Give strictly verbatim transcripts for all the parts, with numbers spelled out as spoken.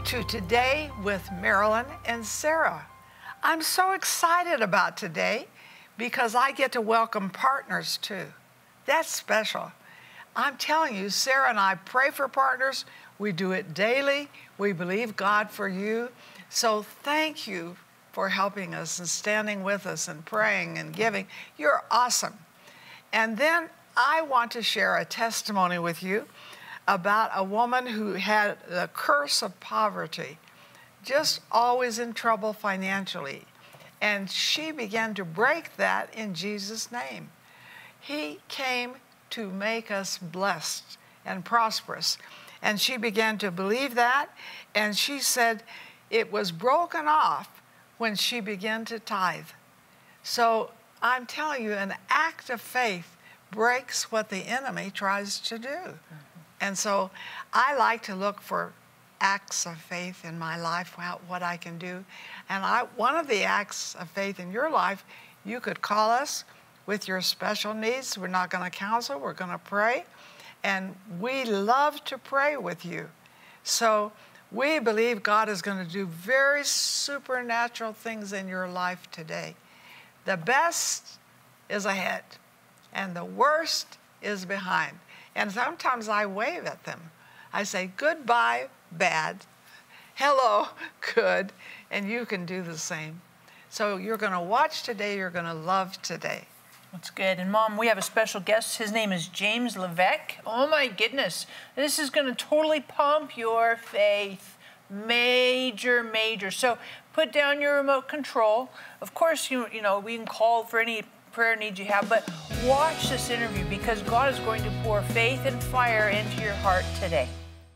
to Today with Marilyn and Sarah. I'm so excited about today because I get to welcome partners too. That's special. I'm telling you, Sarah and I pray for partners. We do it daily. We believe God for you. So thank you for helping us and standing with us and praying and giving. You're awesome. And then I want to share a testimony with you about a woman who had the curse of poverty, just always in trouble financially. And she began to break that in Jesus' name. He came to make us blessed and prosperous. And she began to believe that, and she said it was broken off when she began to tithe. So I'm telling you, an act of faith breaks what the enemy tries to do. Mm-hmm. And so I like to look for acts of faith in my life, what I can do. And I, one of the acts of faith in your life, you could call us with your special needs. We're not going to counsel, we're going to pray. And we love to pray with you. So we believe God is going to do very supernatural things in your life today. The best is ahead, and the worst is behind. And sometimes I wave at them. I say, goodbye, bad. Hello, good. And you can do the same. So you're going to watch today. You're going to love today. That's good. And Mom, we have a special guest. His name is James Levesque. Oh my goodness. This is going to totally pump your faith. Major, major. So put down your remote control. Of course, you, you know, we can call for any prayer needs you have, but watch this interview because God is going to pour faith and fire into your heart today.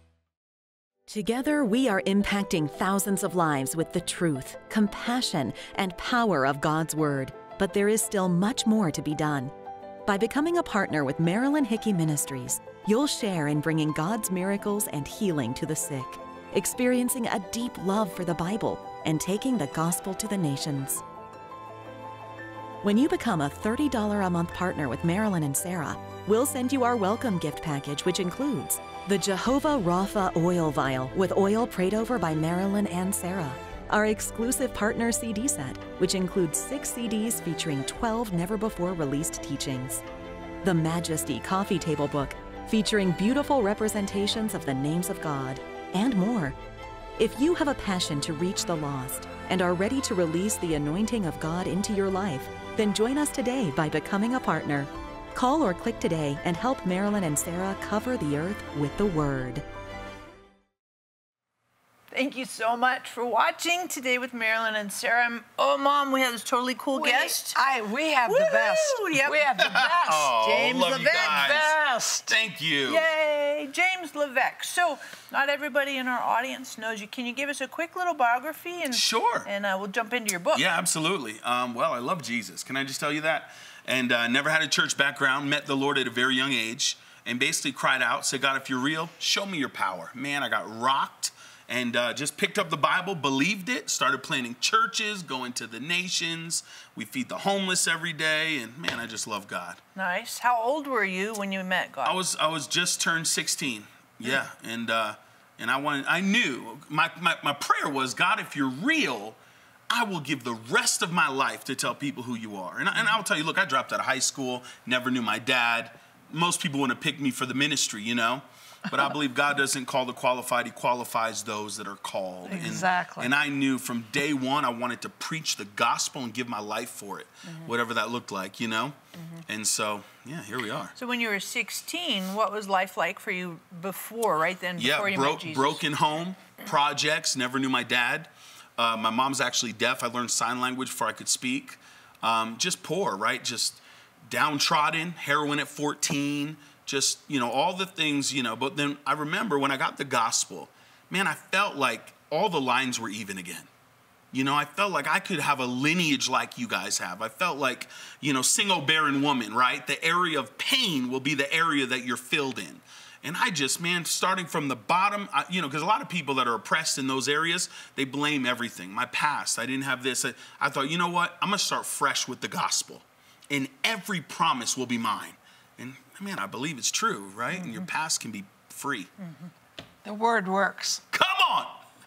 Together, we are impacting thousands of lives with the truth, compassion, and power of God's Word. But there is still much more to be done. By becoming a partner with Marilyn Hickey Ministries, you'll share in bringing God's miracles and healing to the sick, experiencing a deep love for the Bible, and taking the gospel to the nations. When you become a thirty dollars a month partner with Marilyn and Sarah, we'll send you our welcome gift package, which includes the Jehovah Rapha oil vial with oil prayed over by Marilyn and Sarah, our exclusive partner C D set, which includes six C Ds featuring twelve never-before-released teachings, the Majesty Coffee Table Book, featuring beautiful representations of the names of God, and more. If you have a passion to reach the lost and are ready to release the anointing of God into your life, then join us today by becoming a partner. Call or click today and help Marilyn and Sarah cover the earth with the Word. Thank you so much for watching Today with Marilyn and Sarah. Oh, Mom, we have this totally cool we, guest. I, we have the best. Yep. We have the best. Oh, James love Levesque. you guys. Best. Thank you. Yay, James Levesque. So, not everybody in our audience knows you. Can you give us a quick little biography? And, Sure. And uh, we'll jump into your book. Yeah, absolutely. Um, well, I love Jesus. Can I just tell you that? And uh, never had a church background, met the Lord at a very young age, and basically cried out, said, God, if you're real, show me your power. Man, I got rocked. And uh, just picked up the Bible, believed it, started planting churches, going to the nations. We feed the homeless every day, and man, I just love God. Nice. How old were you when you met God? I was I was just turned sixteen. Yeah, and uh, and I wanted I knew my, my my prayer was, God, if you're real, I will give the rest of my life to tell people who you are. And I, and I'll tell you, look, I dropped out of high school, never knew my dad. Most people wouldn't have picked me for the ministry, you know. But I believe God doesn't call the qualified, he qualifies those that are called. Exactly. And, and I knew from day one I wanted to preach the gospel and give my life for it, mm-hmm. whatever that looked like, you know? Mm-hmm. And so, yeah, here we are. So when you were sixteen, what was life like for you before, right then, before yeah, you bro- met Jesus? broken home, projects, never knew my dad. Uh, my mom's actually deaf. I learned sign language before I could speak. Um, just poor, right? Just downtrodden, heroin at fourteen. Just, you know, all the things, you know, but then I remember when I got the gospel, man, I felt like all the lines were even again. You know, I felt like I could have a lineage like you guys have. I felt like, you know, single barren woman, right? The area of pain will be the area that you're filled in. And I just, man, starting from the bottom, I, you know, because a lot of people that are oppressed in those areas, they blame everything. My past, I didn't have this. I, I thought, you know what? I'm going to start fresh with the gospel. And every promise will be mine. And man, I believe it's true, right? Mm-hmm. And your past can be free. Mm-hmm. The word works. Come on.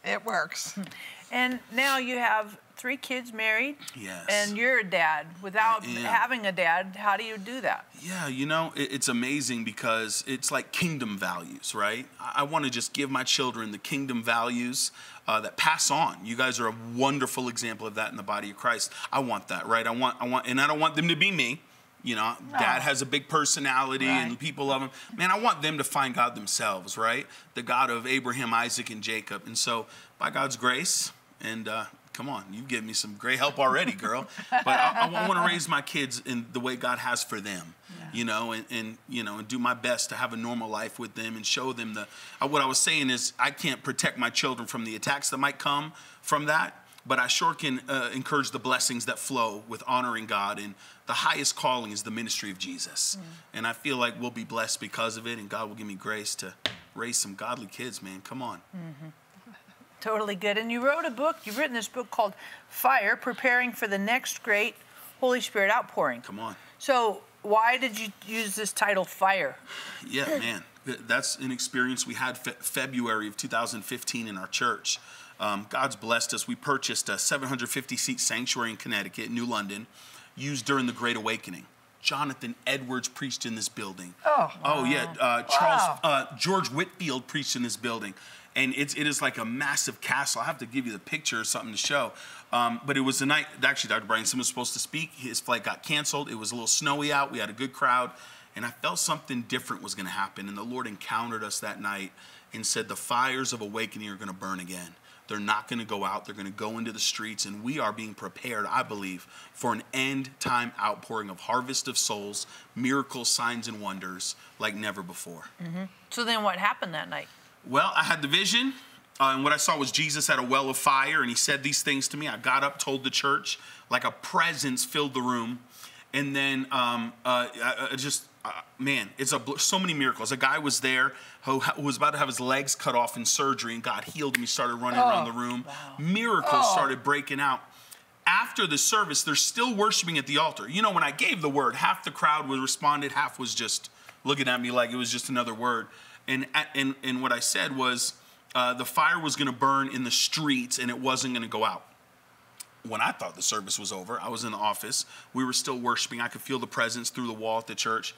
It works. And now you have three kids married. Yes. And you're a dad. Without having a dad, how do you do that? Yeah, you know, it, it's amazing because it's like kingdom values, right? I, I want to just give my children the kingdom values uh, that pass on. You guys are a wonderful example of that in the body of Christ. I want that, right? I want, I want, and I don't want them to be me. You know, no. Dad has a big personality right. and people love him. Man, I want them to find God themselves, right? The God of Abraham, Isaac, and Jacob. And so, by God's grace, and uh, come on, you've given me some great help already, girl. But I, I want to raise my kids in the way God has for them, yeah. you know, and, and, you know, and do my best to have a normal life with them and show them the, uh, what I was saying is I can't protect my children from the attacks that might come from that. But I sure can uh, encourage the blessings that flow with honoring God. And the highest calling is the ministry of Jesus. Mm. And I feel like we'll be blessed because of it. And God will give me grace to raise some godly kids, man. Come on. Mm-hmm. Totally good. And you wrote a book. You've written this book called Fire, Preparing for the Next Great Holy Spirit Outpouring. Come on. So why did you use this title, Fire? Yeah, man. That's an experience we had fe- February of two thousand fifteen in our church. Um, God's blessed us. We purchased a seven hundred fifty seat sanctuary in Connecticut, New London, used during the Great Awakening. Jonathan Edwards preached in this building. Oh, wow. Oh yeah. Uh, Charles Wow. uh, George Whitfield preached in this building, and it's it is like a massive castle. I have to give you the picture or something to show. Um, but it was the night. Actually, Doctor Brian Simmons was supposed to speak. His flight got canceled. It was a little snowy out. We had a good crowd, and I felt something different was going to happen. And the Lord encountered us that night and said, "The fires of awakening are going to burn again. They're not going to go out. They're going to go into the streets." And we are being prepared, I believe, for an end-time outpouring of harvest of souls, miracles, signs, and wonders like never before. Mm-hmm. So then what happened that night? Well, I had the vision, uh, and what I saw was Jesus at a well of fire, and he said these things to me. I got up, told the church, like a presence filled the room. And then um, uh, I, I just... Uh, man, it's a, so many miracles. A guy was there who, who was about to have his legs cut off in surgery, and God healed him. He started running oh, around the room. Wow. Miracles oh. started breaking out. After the service, they're still worshiping at the altar. You know, when I gave the word, half the crowd was responded, half was just looking at me like it was just another word. And and, and what I said was uh, the fire was going to burn in the streets, and it wasn't going to go out. When I thought the service was over, I was in the office. We were still worshiping. I could feel the presence through the wall at the church.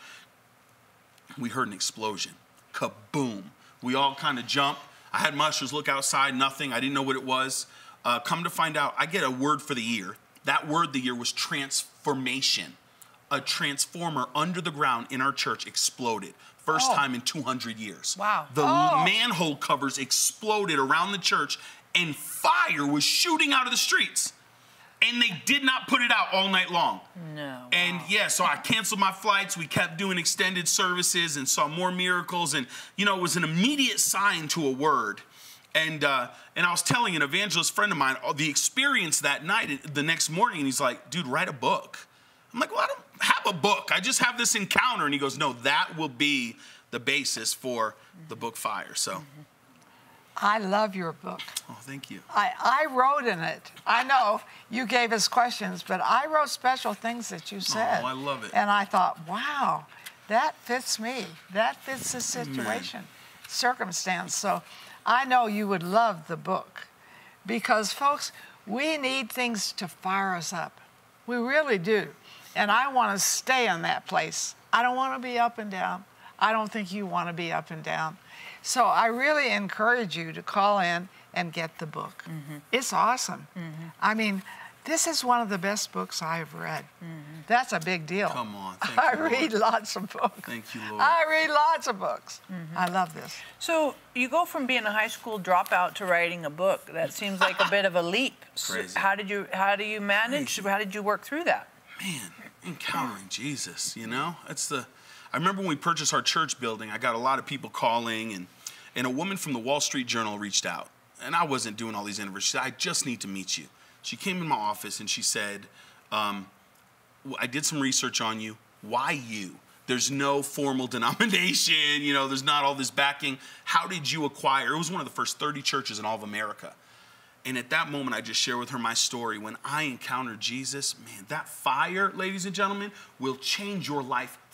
We heard an explosion. Kaboom. We all kind of jumped. I had my ushers look outside, nothing. I didn't know what it was. Uh, come to find out, I get a word for the year. That word of the year was transformation. A transformer under the ground in our church exploded. First oh. time in two hundred years. Wow. The oh. manhole covers exploded around the church, and fire was shooting out of the streets. And they did not put it out all night long. No. And wow. yeah, so I canceled my flights. We kept doing extended services and saw more miracles. And, you know, it was an immediate sign to a word. And uh, and I was telling an evangelist friend of mine the experience that night, the next morning, and he's like, "Dude, write a book." I'm like, "Well, I don't have a book. I just have this encounter." And he goes, "No, that will be the basis for mm-hmm. the book Fire." So. Mm-hmm. I love your book. Oh, thank you. I, I wrote in it. I know you gave us questions, but I wrote special things that you said. Oh, I love it. And I thought, wow, that fits me. That fits the situation, Man. circumstance. So I know you would love the book because, folks, we need things to fire us up. We really do. And I want to stay in that place. I don't want to be up and down. I don't think you want to be up and down. So I really encourage you to call in and get the book. Mm-hmm. It's awesome. Mm-hmm. I mean, this is one of the best books I've read. Mm-hmm. That's a big deal. Come on. Thank I you, Lord. read lots of books. Thank you, Lord. I read lots of books. Mm-hmm. I love this. So you go from being a high school dropout to writing a book. That seems like a bit of a leap. Crazy. So how did you how do you manage? Crazy. How did you work through that? Man, encountering Jesus, you know? That's the I remember when we purchased our church building, I got a lot of people calling, and, and a woman from the Wall Street Journal reached out. And I wasn't doing all these interviews. She said, "I just need to meet you." She came in my office and she said, um, "I did some research on you. Why you? There's no formal denomination, you know, there's not all this backing. How did you acquire?" It was one of the first thirty churches in all of America. And at that moment, I just share with her my story. When I encountered Jesus, man, that fire, ladies and gentlemen, will change your life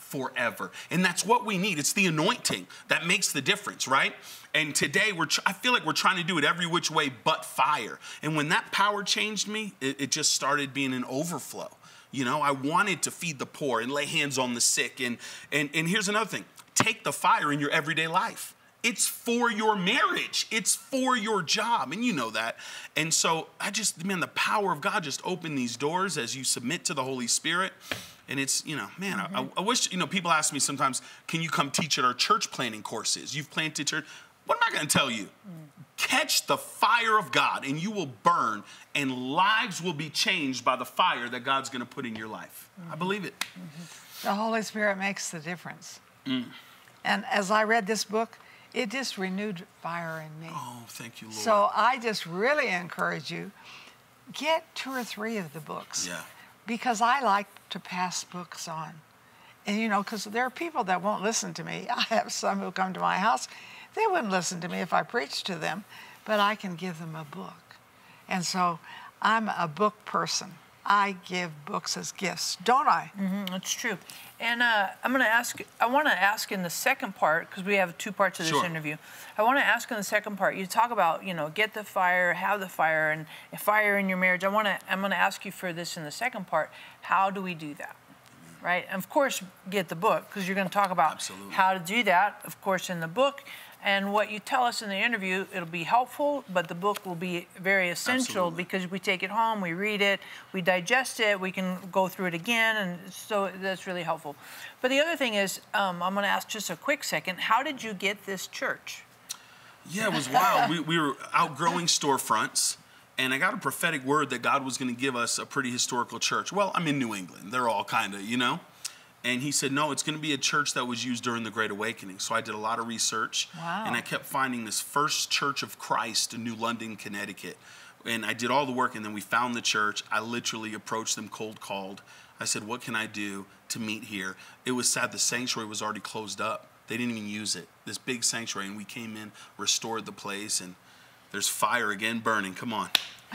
forever. And that's what we need. It's the anointing that makes the difference, right? And today, we're tr- I feel like we're trying to do it every which way but fire. And when that power changed me, it, it just started being an overflow. You know, I wanted to feed the poor and lay hands on the sick. And, and, and here's another thing. Take the fire in your everyday life. It's for your marriage. It's for your job. And you know that. And so I just, man, the power of God just opened these doors as you submit to the Holy Spirit. And it's, you know, man, mm-hmm. I, I wish, you know, people ask me sometimes, can you come teach at our church planting courses? You've planted church. What am I going to tell you? Mm. Catch the fire of God and you will burn, and lives will be changed by the fire that God's going to put in your life. Mm-hmm. I believe it. Mm-hmm. The Holy Spirit makes the difference. Mm. And as I read this book, it just renewed fire in me. Oh, thank you, Lord. So I just really encourage you, get two or three of the books. Yeah. Because I like to pass books on. And, you know, because there are people that won't listen to me. I have some who come to my house. They wouldn't listen to me if I preached to them, but I can give them a book. And so I'm a book person. I give books as gifts, don't I? Mm-hmm, that's true. And uh, I'm going to ask, I want to ask in the second part, because we have two parts of this sure. interview. I want to ask in the second part, you talk about, you know, get the fire, have the fire, and fire in your marriage. I want to, I'm going to ask you for this in the second part. How do we do that? Right? And of course, get the book, because you're going to talk about Absolutely. how to do that, of course, in the book. And what you tell us in the interview, it'll be helpful, but the book will be very essential. Absolutely. Because we take it home, we read it, we digest it, we can go through it again, and so that's really helpful. But the other thing is, um, I'm going to ask just a quick second, how did you get this church? Yeah, it was wild. we, we were outgrowing storefronts, and I got a prophetic word that God was going to give us a pretty historical church. Well, I'm in New England. They're all kind of, you know. And he said, no, it's going to be a church that was used during the Great Awakening. So I did a lot of research. Wow. And I kept finding this First Church of Christ in New London, Connecticut. And I did all the work, and then we found the church. I literally approached them cold called. I said, what can I do to meet here? It was sad. The sanctuary was already closed up. They didn't even use it, this big sanctuary. And we came in, restored the place, and there's fire again burning. Come on.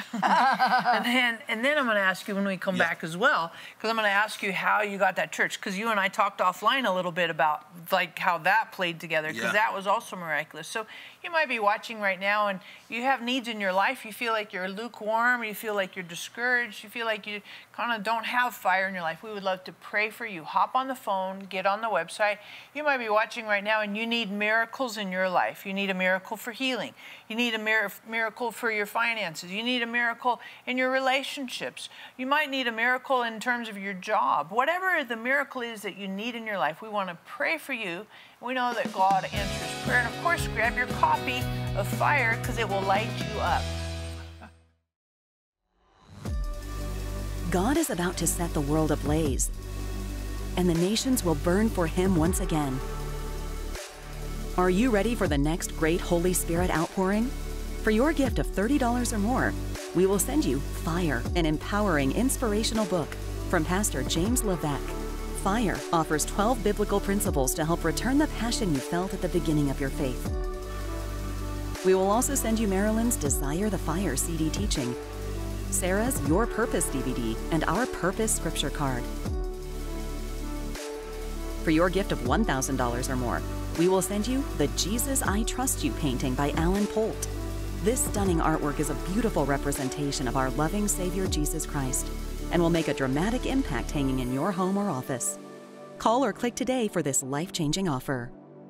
and then, and then I'm going to ask you when we come yeah. back as well, because I'm going to ask you how you got that church, because you and I talked offline a little bit about like how that played together, because yeah. that was also miraculous. So you might be watching right now and you have needs in your life. You feel like you're lukewarm. You feel like you're discouraged. You feel like you kind of don't have fire in your life. We would love to pray for you. Hop on the phone, get on the website. You might be watching right now and you need miracles in your life. You need a miracle for healing. You need a mir miracle for your finances. You need a miracle in your relationships. You might need a miracle in terms of your job. Whatever the miracle is that you need in your life, we want to pray for you. We know that God answers prayer. And of course, grab your copy of Fire, because it will light you up. God is about to set the world ablaze, and the nations will burn for Him once again. Are you ready for the next great Holy Spirit outpouring? For your gift of thirty dollars or more, we will send you Fire, an empowering, inspirational book from Pastor James Levesque. Fire offers twelve biblical principles to help return the passion you felt at the beginning of your faith. We will also send you Marilyn's Desire the Fire C D teaching, Sarah's Your Purpose D V D, and our Purpose Scripture card. For your gift of one thousand dollars or more, we will send you the Jesus I Trust You painting by Alan Polt. This stunning artwork is a beautiful representation of our loving Savior Jesus Christ and will make a dramatic impact hanging in your home or office. Call or click today for this life-changing offer.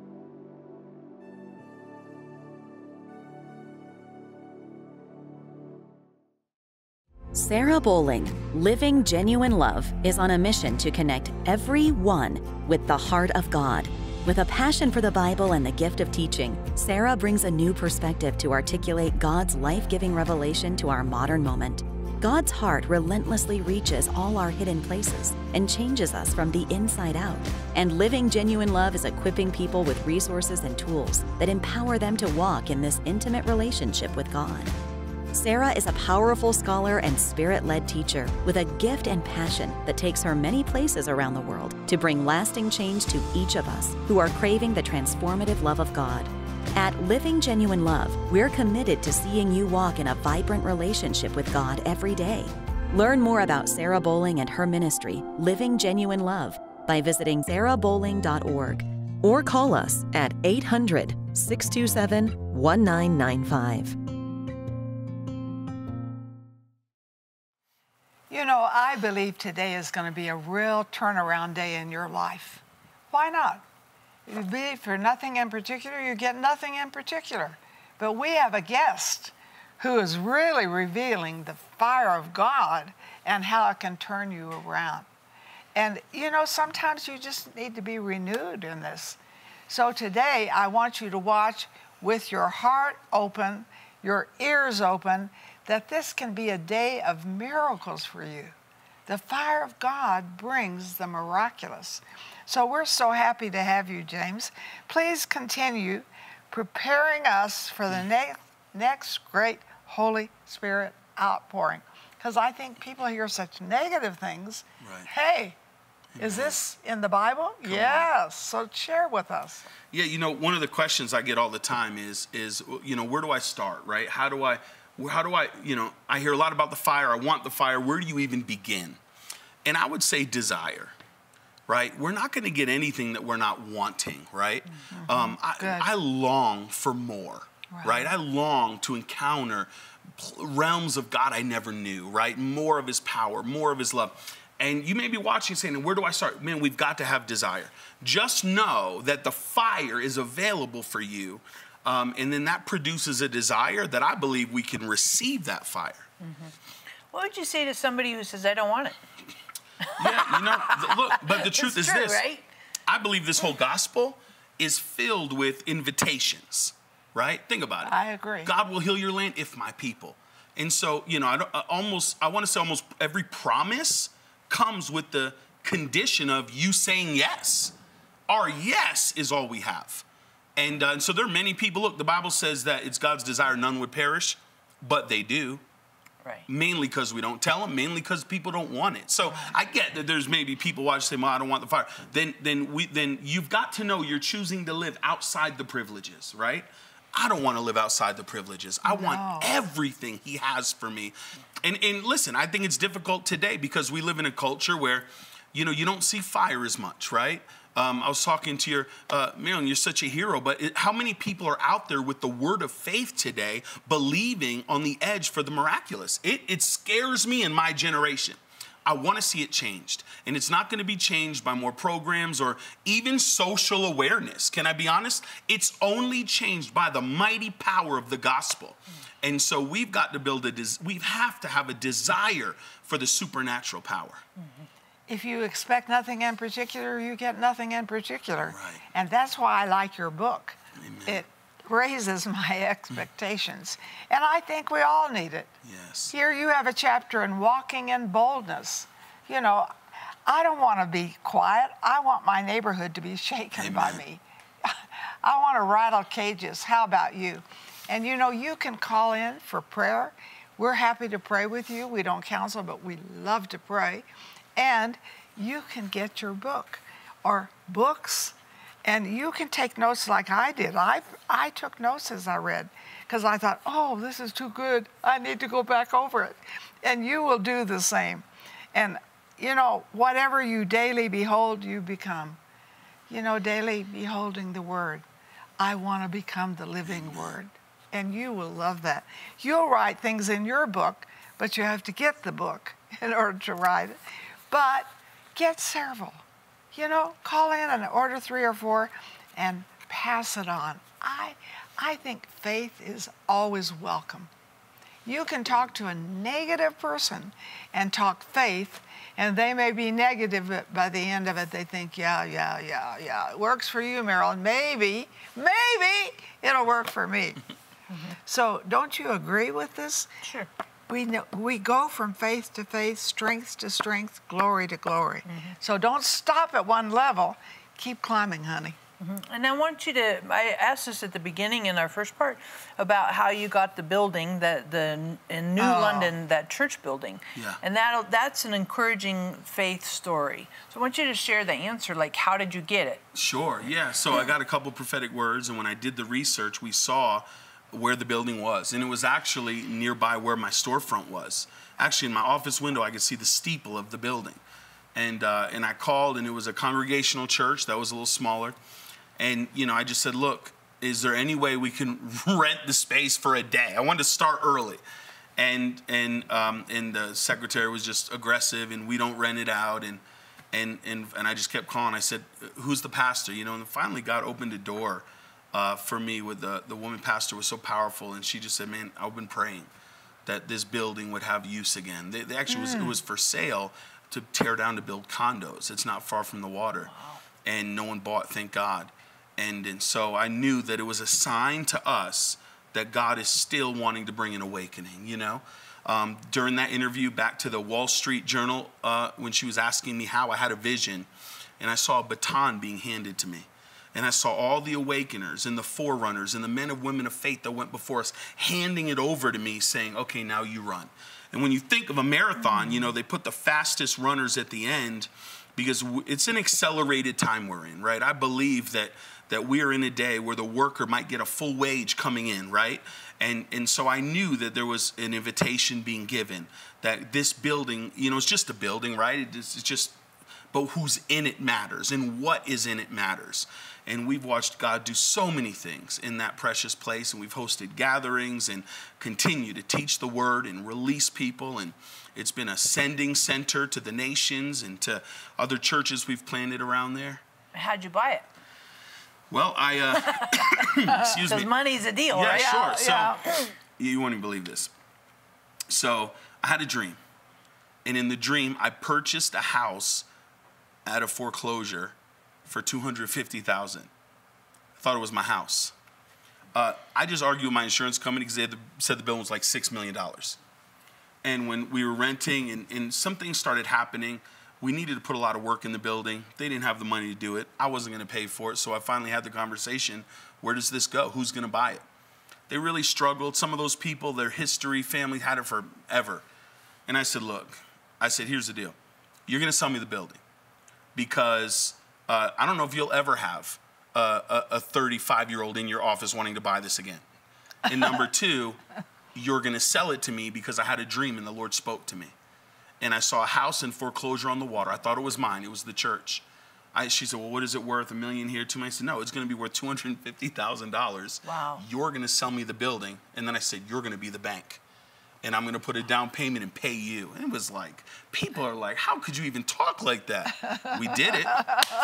Sarah Bowling, Living Genuine Love, is on a mission to connect everyone with the heart of God. With a passion for the Bible and the gift of teaching, Sarah brings a new perspective to articulate God's life-giving revelation to our modern moment. God's heart relentlessly reaches all our hidden places and changes us from the inside out. And Living Genuine Love is equipping people with resources and tools that empower them to walk in this intimate relationship with God. Sarah is a powerful scholar and spirit-led teacher with a gift and passion that takes her many places around the world to bring lasting change to each of us who are craving the transformative love of God. At Living Genuine Love, we're committed to seeing you walk in a vibrant relationship with God every day. Learn more about Sarah Bowling and her ministry, Living Genuine Love, by visiting sarah bowling dot org or call us at eight hundred, six two seven, one nine nine five. You know, I believe today is going to be a real turnaround day in your life. Why not? You believe for nothing in particular, you get nothing in particular. But we have a guest who is really revealing the fire of God and how it can turn you around. And, you know, sometimes you just need to be renewed in this. So today, I want you to watch with your heart open, your ears open, that this can be a day of miracles for you. The fire of God brings the miraculous. So we're so happy to have you, James. Please continue preparing us for the ne- next great Holy Spirit outpouring. Because I think people hear such negative things. Right. Hey, Amen. Is this in the Bible? Come yes. On. So share with us. Yeah, you know, one of the questions I get all the time is, is you know, where do I start, right? How do I... How do I, you know, I hear a lot about the fire. I want the fire. Where do you even begin? And I would say desire, right? We're not going to get anything that we're not wanting, right? Mm-hmm. um, I, I long for more, right. right? I long to encounter realms of God I never knew, right? More of his power, more of his love. And you may be watching saying, where do I start? Man, we've got to have desire. Just know that the fire is available for you. Um, and then that produces a desire that I believe we can receive that fire. Mm-hmm. What would you say to somebody who says, I don't want it? Yeah, you know, th- look, but the truth it's is true, this. Right? I believe this whole gospel is filled with invitations, right? Think about it. I agree. God will heal your land if my people. And so, you know, I don't, I almost, I want to say almost every promise comes with the condition of you saying yes. Our yes is all we have. And, uh, and so there are many people, look, the Bible says that it's God's desire none would perish, but they do. Right. Mainly because we don't tell them, mainly because people don't want it. So I get that there's maybe people watch say, well, I don't want the fire. Then, then, we, then you've got to know you're choosing to live outside the privileges, right? I don't want to live outside the privileges. I no. want everything he has for me. And, and listen, I think it's difficult today because we live in a culture where, you know, you don't see fire as much, right? Um, I was talking to your, uh, Marilyn, you're such a hero, but it, how many people are out there with the word of faith today, believing on the edge for the miraculous? It, it scares me in my generation. I want to see it changed. And it's not going to be changed by more programs or even social awareness. Can I be honest? It's only changed by the mighty power of the gospel. And so we've got to build a, des- we have to have a desire for the supernatural power. Mm-hmm. If you expect nothing in particular, you get nothing in particular. Right. And that's why I like your book. Amen. It raises my expectations. And I think we all need it. Yes. Here you have a chapter in walking in boldness. You know, I don't want to be quiet. I want my neighborhood to be shaken Amen. by me. I want to rattle cages. How about you? And you know, you can call in for prayer. We're happy to pray with you. We don't counsel, but we love to pray. And you can get your book or books, and you can take notes like I did. I, I took notes as I read because I thought, oh, this is too good. I need to go back over it. And you will do the same. And, you know, whatever you daily behold, you become. You know, daily beholding the Word. I want to become the living Word. And you will love that. You'll write things in your book, but you have to get the book in order to write it. But get several. You know, call in and order three or four and pass it on. I, I think faith is always welcome. You can talk to a negative person and talk faith, and they may be negative, but by the end of it, they think, yeah, yeah, yeah, yeah. It works for you, Marilyn. Maybe, maybe it'll work for me. Mm-hmm. So don't you agree with this? Sure. We know, we go from faith to faith, strength to strength, glory to glory. Mm-hmm. So don't stop at one level. Keep climbing, honey. Mm-hmm. And I want you to, I asked this at the beginning in our first part about how you got the building, that the in New oh. London, that church building. Yeah. And that that's an encouraging faith story. So I want you to share the answer, like how did you get it? Sure, yeah. So I got a couple prophetic words, and when I did the research, we saw where the building was, and it was actually nearby where my storefront was. Actually, in my office window, I could see the steeple of the building. And, uh, and I called, and it was a congregational church that was a little smaller. And, you know, I just said, look, is there any way we can rent the space for a day? I wanted to start early. And and um, and the secretary was just aggressive, and we don't rent it out. And and and and I just kept calling. I said, "Who's the pastor?" You know. And finally, God opened a door uh, for me. With the the woman pastor was so powerful, and she just said, "Man, I've been praying that this building would have use again." They, they actually mm. was it was for sale to tear down to build condos. It's not far from the water, wow. and no one bought. Thank God. And and so I knew that it was a sign to us that God is still wanting to bring an awakening, you know. Um, during that interview, back to the Wall Street Journal, uh, when she was asking me how, I had a vision, and I saw a baton being handed to me. And I saw all the awakeners and the forerunners and the men and women of faith that went before us handing it over to me, saying, okay, now you run. And when you think of a marathon, you know, they put the fastest runners at the end because it's an accelerated time we're in, right? I believe that that we are in a day where the worker might get a full wage coming in, right? And and so I knew that there was an invitation being given, that this building, you know, it's just a building, right? It's just, but who's in it matters, and what is in it matters. And we've watched God do so many things in that precious place, and we've hosted gatherings and continue to teach the word and release people, and it's been a sending center to the nations and to other churches we've planted around there. How'd you buy it? Well, I, uh, excuse me. Because money's a deal, yeah, right? Sure. Yeah, So, yeah. You won't even believe this. So, I had a dream. And in the dream, I purchased a house at a foreclosure for two hundred fifty thousand dollars. I thought it was my house. Uh, I just argued with my insurance company because they had the, said the bill was like six million dollars. And when we were renting and, and something started happening, we needed to put a lot of work in the building. They didn't have the money to do it. I wasn't going to pay for it. So I finally had the conversation, where does this go? Who's going to buy it? They really struggled. Some of those people, their history, family had it forever. And I said, look, I said, here's the deal. You're going to sell me the building because uh, I don't know if you'll ever have a, a thirty-five-year-old in your office wanting to buy this again. And number two, you're going to sell it to me because I had a dream and the Lord spoke to me. And I saw a house in foreclosure on the water. I thought it was mine. It was the church. I, she said, well, what is it worth? A million here, two million? I said, no, it's going to be worth two hundred fifty thousand dollars. Wow. You're going to sell me the building. And then I said, you're going to be the bank. And I'm going to put a down payment and pay you. And it was like, people are like, how could you even talk like that? We did it.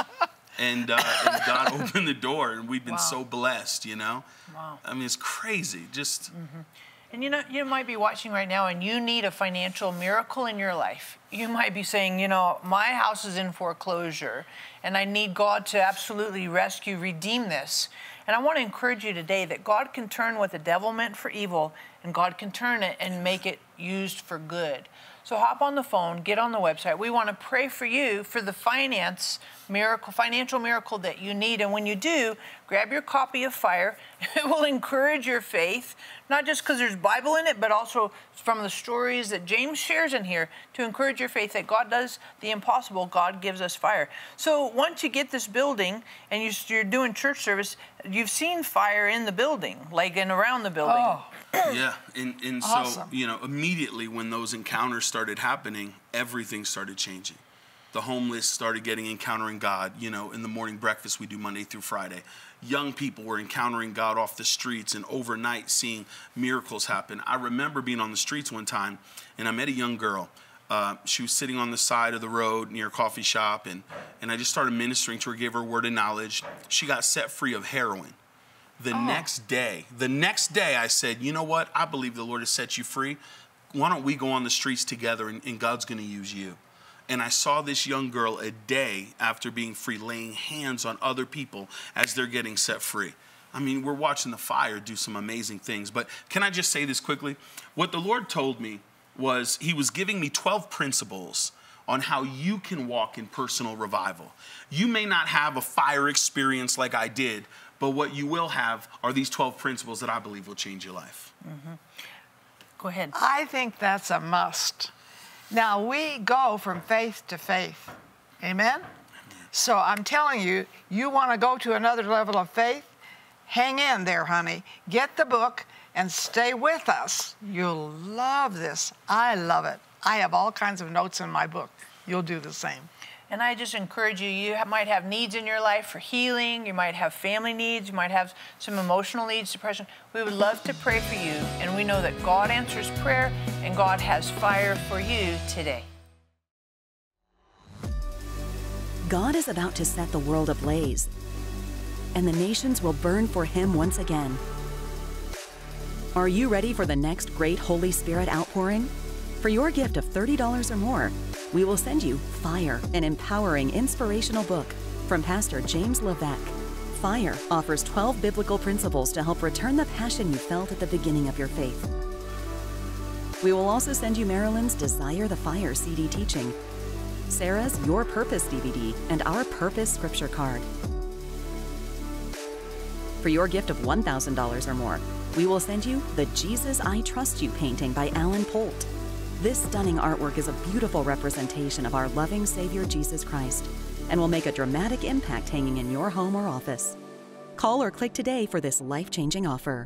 And, uh, and God opened the door, and we've been wow. so blessed, you know? Wow. I mean, it's crazy. Just... Mm-hmm. And you know, you might be watching right now and you need a financial miracle in your life. You might be saying, you know, my house is in foreclosure and I need God to absolutely rescue, redeem this. And I want to encourage you today that God can turn what the devil meant for evil, and God can turn it and make it used for good. So hop on the phone, get on the website. We want to pray for you for the finance miracle, financial miracle that you need. And when you do, grab your copy of Fire. It will encourage your faith, not just because there's Bible in it, but also from the stories that James shares in here to encourage your faith that God does the impossible. God gives us fire. So once you get this building and you're doing church service, you've seen fire in the building, like and around the building. Oh. Yeah, and, and Awesome. so, you know, immediately when those encounters started happening, everything started changing. The homeless started getting encountering God. You know, in the morning breakfast we do Monday through Friday. Young people were encountering God off the streets and overnight seeing miracles happen. I remember being on the streets one time, and I met a young girl. Uh, she was sitting on the side of the road near a coffee shop, and, and I just started ministering to her, gave her a word of knowledge. She got set free of heroin. The oh. next day, the next day I said, you know what? I believe the Lord has set you free. Why don't we go on the streets together, and, and God's going to use you. And I saw this young girl a day after being free laying hands on other people as they're getting set free. I mean, we're watching the fire do some amazing things. But can I just say this quickly? What the Lord told me was he was giving me twelve principles on how you can walk in personal revival. You may not have a fire experience like I did, but what you will have are these twelve principles that I believe will change your life. Mm-hmm. Go ahead. I think that's a must. Now, we go from faith to faith. Amen? Amen. So I'm telling you, you want to go to another level of faith? Hang in there, honey. Get the book and stay with us. You'll love this. I love it. I have all kinds of notes in my book. you'll do the same. And I just encourage you, you ha- might have needs in your life for healing, you might have family needs, you might have some emotional needs, depression. We would love to pray for you, and we know that God answers prayer, and God has fire for you today. God is about to set the world ablaze, and the nations will burn for Him once again. Are you ready for the next great Holy Spirit outpouring? For your gift of thirty dollars or more, we will send you Fire, an empowering, inspirational book from Pastor James Levesque. Fire offers twelve biblical principles to help return the passion you felt at the beginning of your faith. We will also send you Marilyn's Desire the Fire C D teaching, Sarah's Your Purpose D V D, and our Purpose Scripture card. For your gift of one thousand dollars or more, we will send you the Jesus I Trust You painting by Alan Polt. This stunning artwork is a beautiful representation of our loving Savior Jesus Christ and will make a dramatic impact hanging in your home or office. Call or click today for this life-changing offer.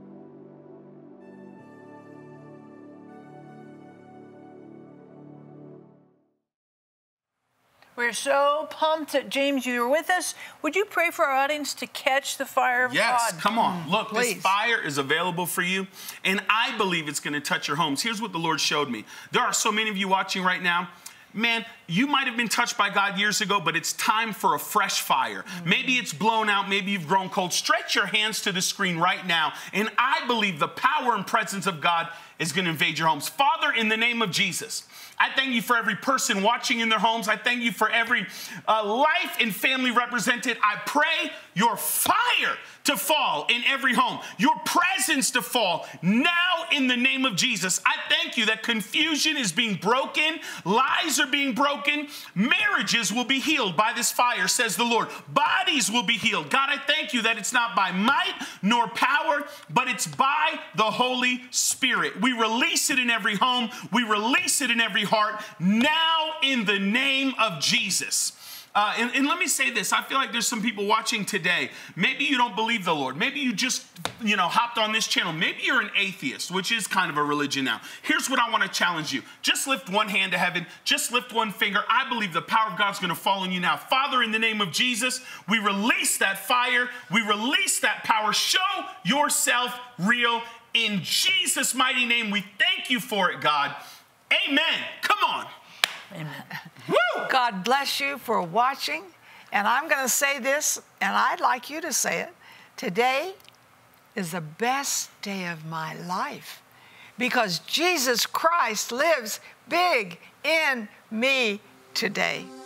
We're so pumped that, James, you were with us. Would you pray for our audience to catch the fire of yes, God? Yes, come on. Look, Please. This fire is available for you, and I believe it's going to touch your homes. Here's what the Lord showed me. There are so many of you watching right now. Man, you might have been touched by God years ago, but it's time for a fresh fire. Mm-hmm. Maybe it's blown out. Maybe you've grown cold. Stretch your hands to the screen right now, and I believe the power and presence of God is going to invade your homes. Father, in the name of Jesus, I thank you for every person watching in their homes. I thank you for every uh, life and family represented. I pray your fire to fall in every home, your presence to fall now in the name of Jesus. I thank you that confusion is being broken, lies are being broken, marriages will be healed by this fire, says the Lord. Bodies will be healed. God, I thank you that it's not by might nor power, but it's by the Holy Spirit. We release it in every home. We release it in every heart now in the name of Jesus. Uh, and, and let me say this. I feel like there's some people watching today. Maybe you don't believe the Lord. Maybe you just, you know, hopped on this channel. Maybe you're an atheist, which is kind of a religion now. Here's what I want to challenge you. Just lift one hand to heaven. Just lift one finger. I believe the power of God's going to fall on you now. Father, in the name of Jesus, we release that fire. We release that power. Show yourself real. In Jesus' mighty name, we thank you for it, God. Amen. Come on. Amen. Woo! God bless you for watching. And I'm going to say this, and I'd like you to say it. Today is the best day of my life because Jesus Christ lives big in me today.